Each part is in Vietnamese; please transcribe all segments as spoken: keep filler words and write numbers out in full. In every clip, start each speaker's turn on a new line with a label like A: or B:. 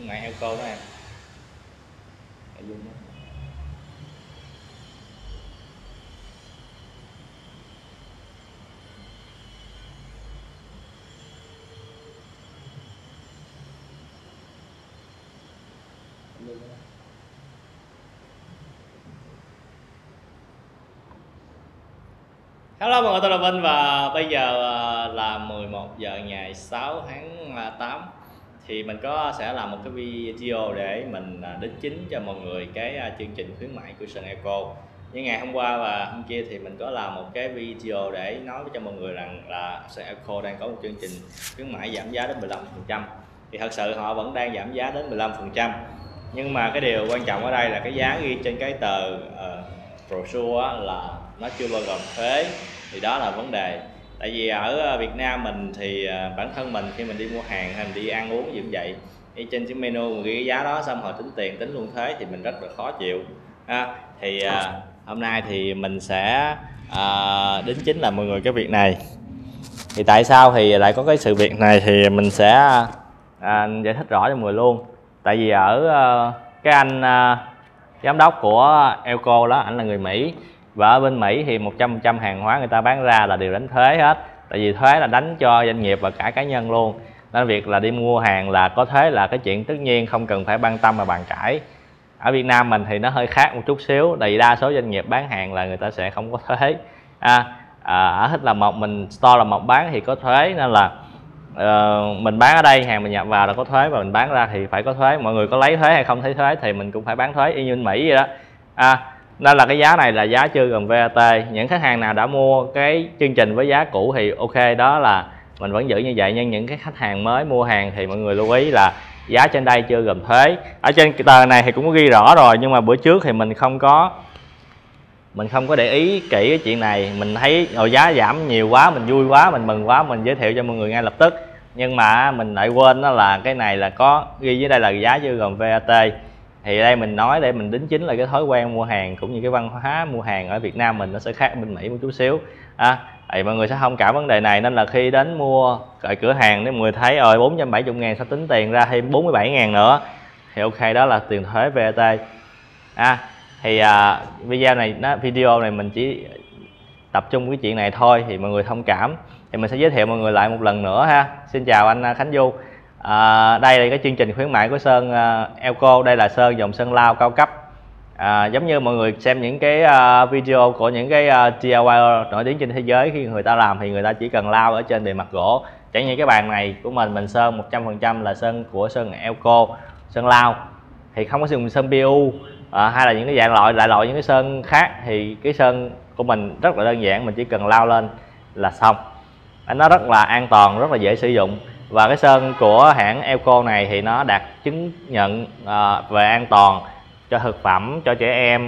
A: khuyến mại Elco đó em. Nội dung đó. Hello mọi người, tôi là Vinh và bây giờ là mười một giờ ngày sáu tháng tám. Thì mình có sẽ làm một cái video để mình đính chính cho mọi người cái chương trình khuyến mại của Sơn Eco. Như ngày hôm qua và hôm kia thì mình có làm một cái video để nói cho mọi người rằng là Sơn Eco đang có một chương trình khuyến mại giảm giá đến mười lăm phần trăm. Thì thật sự họ vẫn đang giảm giá đến mười lăm phần trăm. Nhưng mà cái điều quan trọng ở đây là cái giá ghi trên cái tờ uh, brochure là nó chưa bao gồm thuế. Thì đó là vấn đề. Tại vì ở Việt Nam mình thì bản thân mình khi mình đi mua hàng hay mình đi ăn uống gì cũng vậy, đi trên cái menu mình ghi cái giá đó xong rồi tính tiền tính luôn thuế thì mình rất là khó chịu ha. Thì à, hôm nay thì mình sẽ à, đính chính là mọi người cái việc này. Thì tại sao thì lại có cái sự việc này thì mình sẽ à, giải thích rõ cho mọi người luôn. Tại vì ở à, cái anh à, giám đốc của Elco đó, ảnh là người Mỹ. Và ở bên Mỹ thì một trăm phần trăm hàng hóa người ta bán ra là đều đánh thuế hết. Tại vì thuế là đánh cho doanh nghiệp và cả cá nhân luôn. Nên việc là đi mua hàng là có thuế là cái chuyện tất nhiên, không cần phải ban tâm mà bàn cãi. Ở Việt Nam mình thì nó hơi khác một chút xíu. Tại vì đa số doanh nghiệp bán hàng là người ta sẽ không có thuế. À, à, ở Thích là một mình store là một bán thì có thuế. Nên là uh, mình bán ở đây hàng mình nhập vào là có thuế, và mình bán ra thì phải có thuế. Mọi người có lấy thuế hay không thấy thuế thì mình cũng phải bán thuế y như bên Mỹ vậy đó. À, nên là cái giá này là giá chưa gồm vê a tê. Những khách hàng nào đã mua cái chương trình với giá cũ thì ok, đó là mình vẫn giữ như vậy. Nhưng những cái khách hàng mới mua hàng thì mọi người lưu ý là giá trên đây chưa gồm thuế. Ở trên cái tờ này thì cũng có ghi rõ rồi, nhưng mà bữa trước thì mình không có mình không có để ý kỹ cái chuyện này. Mình thấy rồi giá giảm nhiều quá, mình vui quá, mình mừng quá, mình giới thiệu cho mọi người ngay lập tức. Nhưng mà mình lại quên đó là cái này là có ghi dưới đây là giá chưa gồm vê a tê. Thì đây mình nói để mình đính chính là cái thói quen mua hàng cũng như cái văn hóa mua hàng ở Việt Nam mình nó sẽ khác bên Mỹ một chút xíu. À, thì mọi người sẽ thông cảm vấn đề này, nên là khi đến mua tại cửa hàng nếu mọi người thấy rồi bốn trăm bảy mươi ngàn sẽ tính tiền ra thêm bốn mươi bảy ngàn nữa thì ok, đó là tiền thuế vê a tê. À, thì à, video này nó video này mình chỉ tập trung cái chuyện này thôi, thì mọi người thông cảm. Thì mình sẽ giới thiệu mọi người lại một lần nữa ha. Xin chào anh Khánh Du. À, đây là cái chương trình khuyến mại của Sơn uh, Elco. Đây là sơn dòng sơn lao cao cấp. À, giống như mọi người xem những cái uh, video của những cái uh, đê i guai nổi tiếng trên thế giới, khi người ta làm thì người ta chỉ cần lao ở trên bề mặt gỗ. Chẳng như cái bàn này của mình mình sơn một trăm phần trăm là sơn của Sơn Elco, sơn lao, thì không có sử dụng sơn pê u à, hay là những cái dạng loại lại loại những cái sơn khác. Thì cái sơn của mình rất là đơn giản, mình chỉ cần lao lên là xong. Nó rất là an toàn, rất là dễ sử dụng. Và cái sơn của hãng Elco này thì nó đạt chứng nhận à, về an toàn cho thực phẩm, cho trẻ em,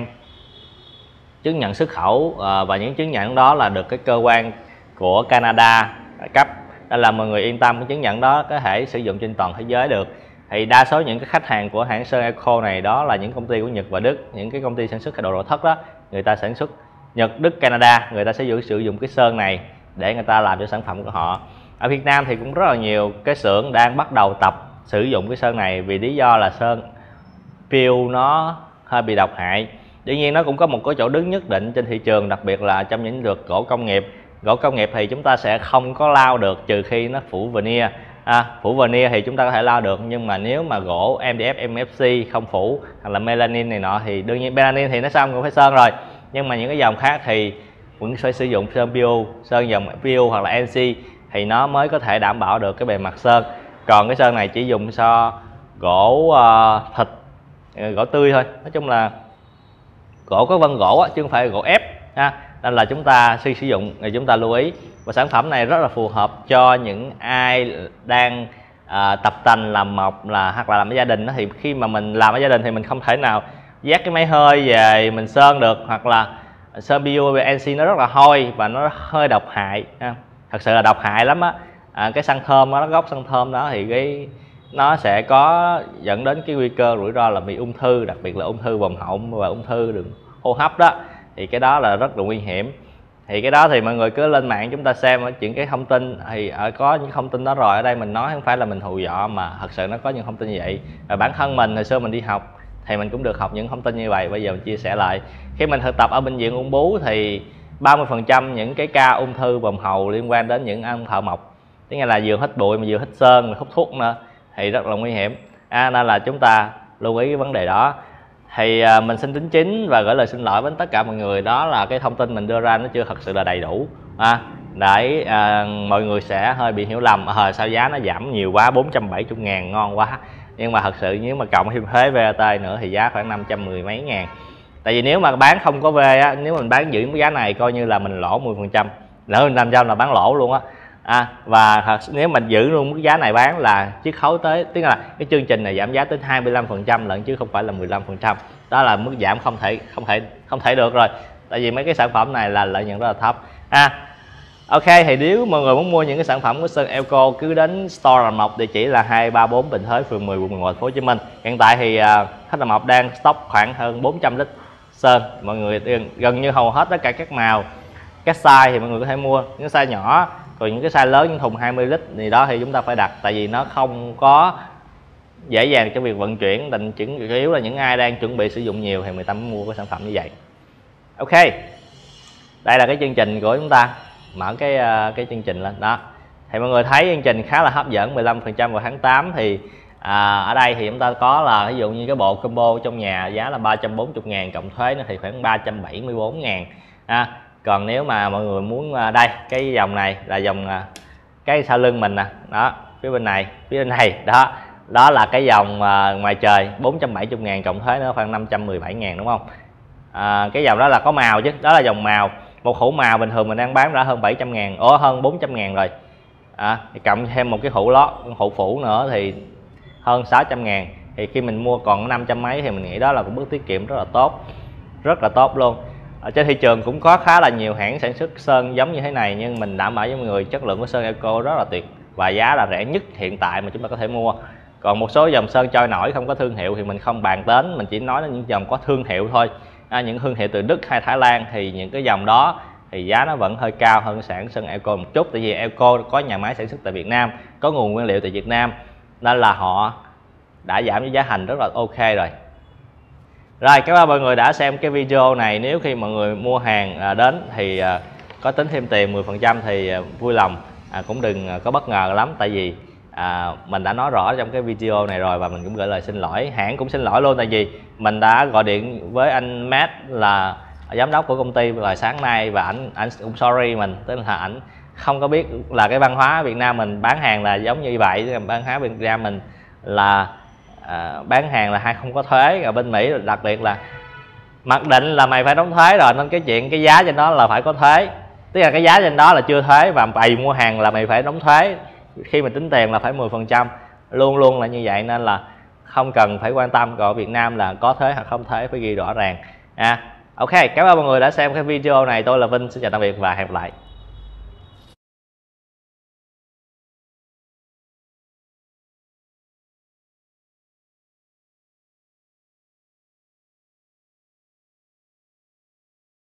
A: chứng nhận xuất khẩu, à, và những chứng nhận đó là được cái cơ quan của Canada cấp. Nên là mọi người yên tâm, cái chứng nhận đó có thể sử dụng trên toàn thế giới được. Thì đa số những cái khách hàng của hãng sơn Elco này đó là những công ty của Nhật và Đức, những cái công ty sản xuất cái đồ nội thất đó, người ta sản xuất Nhật, Đức, Canada, người ta sẽ sử dụng cái sơn này để người ta làm cho sản phẩm của họ. Ở Việt Nam thì cũng rất là nhiều cái xưởng đang bắt đầu tập sử dụng cái sơn này, vì lý do là sơn pê u nó hơi bị độc hại. Tuy nhiên nó cũng có một cái chỗ đứng nhất định trên thị trường, đặc biệt là trong những lượt gỗ công nghiệp. Gỗ công nghiệp thì chúng ta sẽ không có lao được trừ khi nó phủ veneer. À, phủ veneer thì chúng ta có thể lao được, nhưng mà nếu mà gỗ em đê ép, em ép xê không phủ hoặc là melanin này nọ thì đương nhiên melanin thì nó xong cũng phải sơn rồi. Nhưng mà những cái dòng khác thì vẫn phải sử dụng sơn pê u, sơn dòng pê u hoặc là en xê thì nó mới có thể đảm bảo được cái bề mặt sơn. Còn cái sơn này chỉ dùng cho gỗ uh, thịt, gỗ tươi thôi. Nói chung là gỗ có vân gỗ á, chứ không phải gỗ ép ha. Nên là chúng ta khi sử dụng thì chúng ta lưu ý. Và sản phẩm này rất là phù hợp cho những ai đang à, tập tành làm mộc là hoặc là làm ở gia đình đó. Thì khi mà mình làm ở gia đình thì mình không thể nào dắt cái máy hơi về mình sơn được, hoặc là sơn pê u và en xê nó rất là hôi và nó hơi độc hại ha. Thật sự là độc hại lắm á. À, cái xăng thơm đó, gốc xăng thơm đó thì cái nó sẽ có dẫn đến cái nguy cơ rủi ro là bị ung thư, đặc biệt là ung thư vòm họng và ung thư đường hô hấp đó. Thì cái đó là rất là nguy hiểm.
B: Thì cái đó thì mọi người cứ lên mạng chúng ta xem ở những cái thông tin, thì ở có những thông tin đó rồi. Ở đây mình nói không phải là mình hù dọa, mà thật sự nó có những thông tin như vậy. Và bản thân mình hồi xưa mình đi học thì mình cũng được học những thông tin như vậy. Bây giờ mình chia sẻ lại. Khi mình thực tập ở bệnh viện ung bướu thì ba mươi phần trăm những cái ca ung thư vòm hầu liên quan đến những ăn thợ mộc, tức là vừa hít bụi mà vừa hít sơn mà hút thuốc nữa, thì rất là nguy hiểm. À, nên là chúng ta lưu ý cái vấn đề đó. Thì à, mình xin đính chính và gửi lời xin lỗi với tất cả mọi người, đó là cái thông tin mình đưa ra nó chưa thật sự là đầy đủ. À, để à, mọi người sẽ hơi bị hiểu lầm, à, sao giá nó giảm nhiều quá, bốn trăm bảy mươi ngàn ngon quá. Nhưng mà thật sự nếu mà cộng thêm thuế vê a tê nữa thì giá khoảng năm trăm mười mấy ngàn. Tại vì nếu mà bán không có V á, nếu mình bán giữ cái giá này coi như là mình lỗ mười phần trăm, lỡ năm trăm là bán lỗ luôn á. À, và thật, nếu mình giữ luôn cái giá này bán là chiết khấu tới, tức là cái chương trình này giảm giá tới hai mươi lăm phần trăm lận chứ không phải là mười lăm phần trăm. Đó là mức giảm không thể không thể không thể được rồi. Tại vì mấy cái sản phẩm này là lợi nhuận rất là thấp. À, ok, thì nếu mọi người muốn mua những cái sản phẩm của Sơn Elco cứ đến store Làm Mộc, địa chỉ là hai ba bốn Bình Thới, phường mười, quận mười một, thành phố Hồ Chí Minh. Hiện tại thì uh, khách Làm Mộc đang stock khoảng hơn bốn trăm lít sơn. Mọi người gần như hầu hết tất cả các màu, các size thì mọi người có thể mua. Những size nhỏ, còn những cái size lớn, những thùng hai mươi lít thì đó thì chúng ta phải đặt, tại vì nó không có dễ dàng cho việc vận chuyển. Định chủ yếu là những ai đang chuẩn bị sử dụng nhiều thì người ta mới mua cái sản phẩm như vậy. Ok, đây là cái chương trình của chúng ta. Mở cái cái chương trình lên đó thì mọi người thấy chương trình khá là hấp dẫn. Mười lăm phần trăm vào tháng tám thì à, ở đây thì chúng ta có là ví dụ như cái bộ combo trong nhà giá là ba trăm bốn mươi ngàn, cộng thuế nó thì khoảng ba trăm bảy mươi bốn ngàn. À, còn nếu mà mọi người muốn đây, cái dòng này là dòng cái sau lưng mình nè, đó phía bên này, phía bên này đó, đó là cái dòng à, ngoài trời bốn trăm bảy mươi ngàn, cộng thuế nữa khoảng năm trăm mười bảy ngàn, đúng không? À, cái dòng đó là có màu chứ, đó là dòng màu. Một hũ màu bình thường mình đang bán ra hơn bảy trăm ngàn, ủa hơn bốn trăm ngàn rồi. À, thì cộng thêm một cái hũ lót, hũ phủ nữa thì hơn sáu trăm ngàn. Thì khi mình mua còn năm trăm mấy thì mình nghĩ đó là một bước tiết kiệm rất là tốt, rất là tốt luôn. Ở trên thị trường cũng có khá là nhiều hãng sản xuất sơn giống như thế này, nhưng mình đảm bảo với mọi người chất lượng của sơn Elco rất là tuyệt và giá là rẻ nhất hiện tại mà chúng ta có thể mua. Còn một số dòng sơn trôi nổi không có thương hiệu thì mình không bàn đến, mình chỉ nói đến những dòng có thương hiệu thôi. À, những thương hiệu từ Đức hay Thái Lan thì những cái dòng đó thì giá nó vẫn hơi cao hơn sản sơn Elco một chút, tại vì Elco có nhà máy sản xuất tại Việt Nam, có nguồn nguyên liệu tại Việt Nam, nên là họ đã giảm cái giá thành rất là ok rồi. Rồi, cảm ơn mọi người đã xem cái video này. Nếu khi mọi người mua hàng à, đến thì à, có tính thêm tiền mười phần trăm thì à, vui lòng, à, cũng đừng à, có bất ngờ lắm, tại vì à, mình đã nói rõ trong cái video này rồi và mình cũng gửi lời xin lỗi. Hãng cũng xin lỗi luôn, tại vì mình đã gọi điện với anh Matt là giám đốc của công ty vào sáng nay và ảnh ảnh cũng sorry mình, tức là ảnh không có biết là cái văn hóa Việt Nam mình bán hàng là giống như vậy. Văn hóa Việt Nam mình là à, bán hàng là hay không có thuế, ở bên Mỹ đặc biệt là mặc định là mày phải đóng thuế rồi, nên cái chuyện cái giá trên đó là phải có thuế, tức là cái giá trên đó là chưa thuế và mày mua hàng là mày phải đóng thuế, khi mà tính tiền là phải mười phần trăm, luôn luôn là như vậy, nên là không cần phải quan tâm. Còn ở Việt Nam là có thuế hoặc không thuế phải ghi rõ ràng. À, ok, cảm ơn mọi người đã xem cái video này. Tôi là Vinh, xin chào tạm biệt và hẹn gặp lại.